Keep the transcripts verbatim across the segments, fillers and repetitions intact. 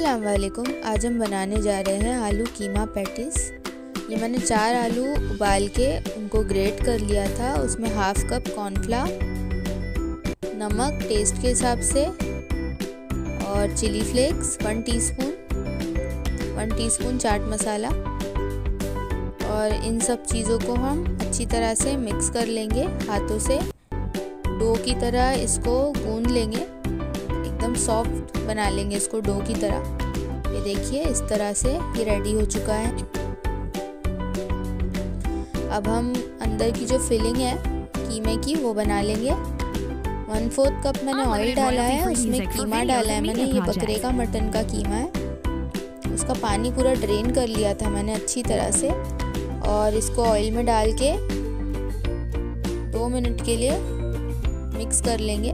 अस्सलाम वालेकुम। आज हम बनाने जा रहे हैं आलू कीमा पैटीज। ये मैंने चार आलू उबाल के उनको ग्रेट कर लिया था। उसमें हाफ कप कॉर्नफ्लावर, नमक टेस्ट के हिसाब से और chilli flakes one teaspoon, one teaspoon chaat masala, और इन सब चीज़ों को हम अच्छी तरह से मिक्स कर लेंगे। हाथों से डो की तरह इसको गूंद लेंगे, एकदम सॉफ्ट बना लेंगे इसको डो की तरह। ये देखिए इस तरह से ये रेडी हो चुका है। अब हम अंदर की जो फिलिंग है कीमे की वो बना लेंगे। वन फोर्थ कप मैंने ऑयल डाला है, उसमें कीमा डाला है मैंने। ये बकरे का मटन का कीमा है। उसका पानी पूरा ड्रेन कर लिया था मैंने अच्छी तरह से, और इसको ऑयल में डाल के दो मिनट के लिए मिक्स कर लेंगे।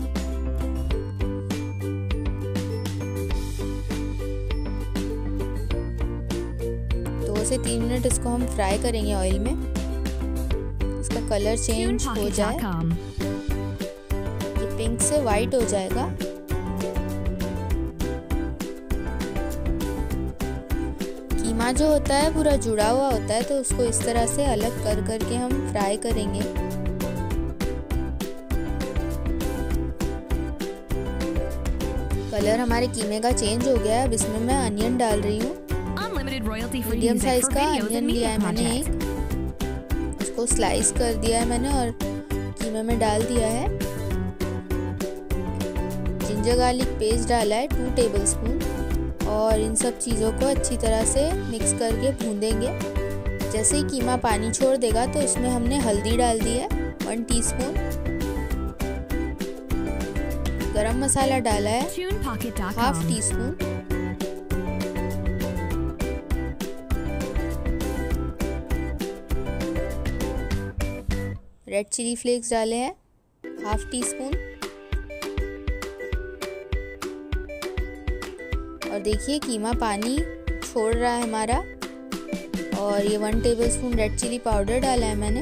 दो से तीन मिनट इसको हम फ्राई करेंगे ऑयल में, इसका कलर चेंज हो जाए, ये पिंक से वाइट हो जाएगा। कीमा जो होता है पूरा जुड़ा हुआ होता है, तो उसको इस तरह से अलग कर करके हम फ्राई करेंगे। कलर हमारे कीमे का चेंज हो गया है। अब इसमें मैं अनियन डाल रही हूँ। मीडियम साइज का अनियन लिया है मैंने एक, उसको स्लाइस कर दिया है मैंने और कीमे में डाल दिया है। जिंजर गार्लिक पेस्ट डाला है टू टेबलस्पून, और इन सब चीज़ों को अच्छी तरह से मिक्स करके भूनेंगे। जैसे ही कीमा पानी छोड़ देगा तो इसमें हमने हल्दी डाल दी है वन टीस्पून, गरम मसाला डाला है half teaspoon, red chilli flakes डाले हैं हाफ टी स्पून, और देखिए कीमा पानी छोड़ रहा है हमारा। और ये one tablespoon red chilli powder डाला है मैंने,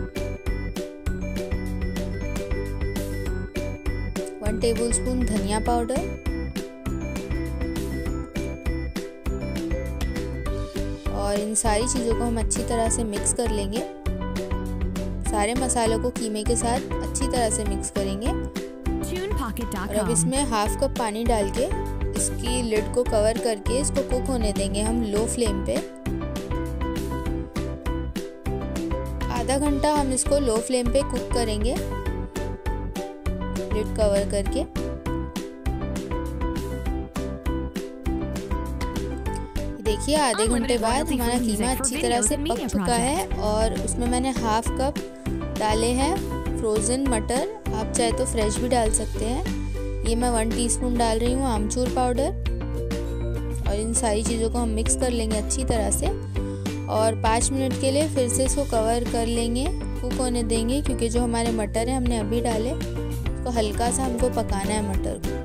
वन टेबलस्पून धनिया पाउडर, और इन सारी चीज़ों को हम अच्छी तरह से मिक्स कर लेंगे। सारे मसालों को कीमे के साथ अच्छी तरह से मिक्स करेंगे। और अब इसमें हाफ कप पानी डाल के इसकी लिड को कवर करके इसको कुक होने देंगे हम लो फ्लेम पे। आधा घंटा हम इसको लो फ्लेम पे कुक करेंगे लिड कवर करके। देखिए आधे घंटे बाद हमारा कीमा अच्छी तरह से पक चुका है, और उसमें मैंने हाफ कप डाले हैं फ्रोज़न मटर। आप चाहे तो फ्रेश भी डाल सकते हैं। ये मैं वन टीस्पून डाल रही हूँ आमचूर पाउडर, और इन सारी चीज़ों को हम मिक्स कर लेंगे अच्छी तरह से, और पाँच मिनट के लिए फिर से इसको कवर कर लेंगे, कुक होने देंगे। क्योंकि जो हमारे मटर हैं हमने अभी डाले, तो हल्का सा हमको पकाना है मटर को।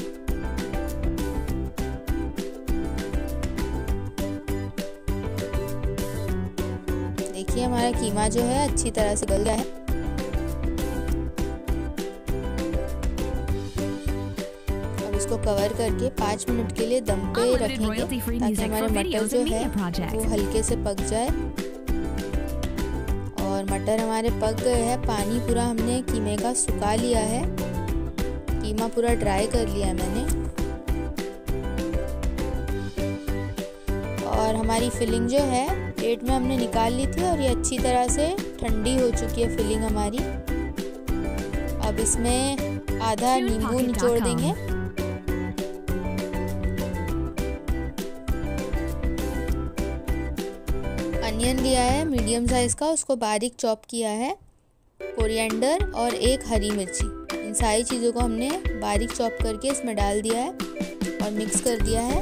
देखिए हमारा कीमा जो है अच्छी तरह से गल गया है। अब इसको कवर करके पाँच मिनट के लिए दम पे रखेंगे, ताकि हमारे मटर जो है वो हल्के से पक जाए। और मटर हमारे पक गए हैं, पानी पूरा हमने कीमे का सुखा लिया है, कीमा पूरा ड्राई कर लिया है मैंने। और हमारी फिलिंग जो है प्लेट में हमने निकाल ली थी, और ये अच्छी तरह से ठंडी हो चुकी है फिलिंग हमारी। अब इसमें आधा नींबू निचोड़ देंगे, अनियन लिया है मीडियम साइज का, उसको बारीक चॉप किया है, कोरिएंडर और एक हरी मिर्ची, इन सारी चीज़ों को हमने बारीक चॉप करके इसमें डाल दिया है और मिक्स कर दिया है।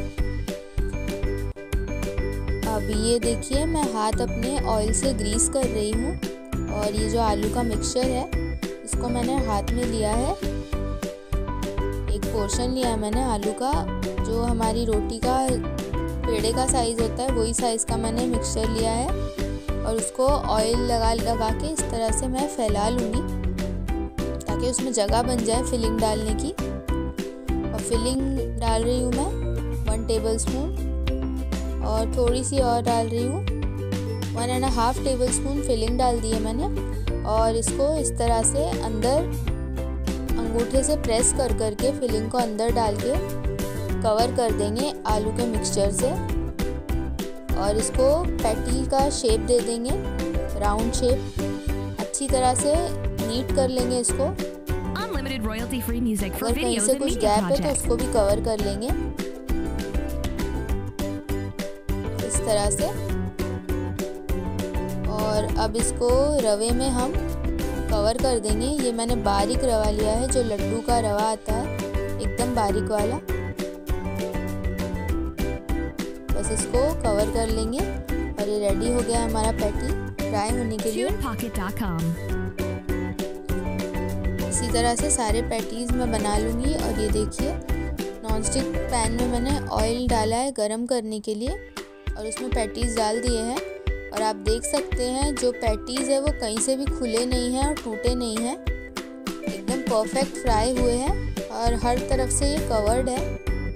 अब ये देखिए मैं हाथ अपने ऑयल से ग्रीस कर रही हूँ, और ये जो आलू का मिक्सचर है इसको मैंने हाथ में लिया है। एक पोर्शन लिया है मैंने आलू का, जो हमारी रोटी का पेड़े का साइज़ होता है वही साइज़ का मैंने मिक्सचर लिया है, और उसको ऑयल लगा लगा के इस तरह से मैं फैला लूँगी, ताकि उसमें जगह बन जाए फिलिंग डालने की। और फिलिंग डाल रही हूँ मैं वन टेबल स्पून और थोड़ी सी और डाल रही हूँ, one and half tablespoon filling डाल दी है मैंने। और इसको इस तरह से अंदर अंगूठे से प्रेस कर करके फिलिंग को अंदर डाल के कवर कर देंगे आलू के मिक्सचर से। और इसको पैटी का शेप दे देंगे, राउंड शेप। अच्छी तरह से नीट कर लेंगे इसको। अगर कहीं से कुछ गैप है तो उसको भी कवर कर लेंगे इस तरह से। और अब इसको रवे में हम कवर कर देंगे। ये मैंने बारीक रवा लिया है, जो लड्डू का रवा आता है, एकदम बारीक वाला। बस इसको कवर कर लेंगे और ये रेडी हो गया हमारा पैटी फ्राई होने के लिए। इसी तरह से सारे पैटीज़ मैं बना लूँगी। और ये देखिए नॉनस्टिक पैन में मैंने ऑयल डाला है गरम करने के लिए और उसमें पैटीज़ डाल दिए हैं। और आप देख सकते हैं जो पैटीज़ है वो कहीं से भी खुले नहीं हैं और टूटे नहीं हैं, एकदम परफेक्ट फ्राई हुए हैं और हर तरफ से ये कवर्ड है।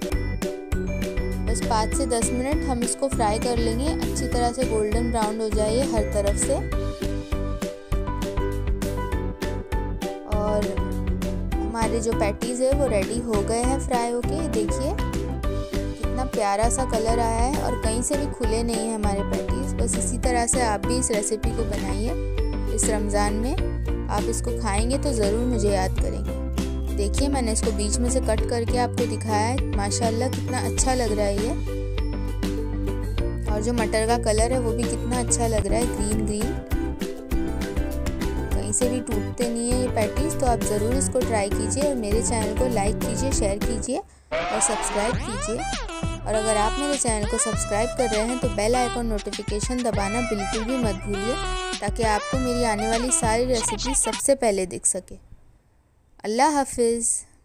बस पाँच से दस मिनट हम इसको फ्राई कर लेंगे, अच्छी तरह से गोल्डन ब्राउन हो जाए हर तरफ से। और हमारे जो पैटीज़ है वो रेडी हो गए हैं फ्राई होके। देखिए कितना प्यारा सा कलर आया है और कहीं से भी खुले नहीं है हमारे पैटीज़। बस इसी तरह से आप भी इस रेसिपी को बनाइए इस रमज़ान में। आप इसको खाएंगे तो ज़रूर मुझे याद करेंगे। देखिए मैंने इसको बीच में से कट करके आपको दिखाया है, माशाल्लाह कितना अच्छा लग रहा है ये। और जो मटर का कलर है वो भी कितना अच्छा लग रहा है, ग्रीन ग्रीन। कहीं से भी टूटते नहीं है ये पैटीज़। तो आप ज़रूर इसको ट्राई कीजिए और मेरे चैनल को लाइक कीजिए, शेयर कीजिए और सब्सक्राइब कीजिए। और अगर आप मेरे चैनल को सब्सक्राइब कर रहे हैं तो बेल आइकॉन नोटिफिकेशन दबाना बिल्कुल भी मत भूलिए, ताकि आपको मेरी आने वाली सारी रेसिपी सबसे पहले दिख सके। अल्लाह हाफिज़।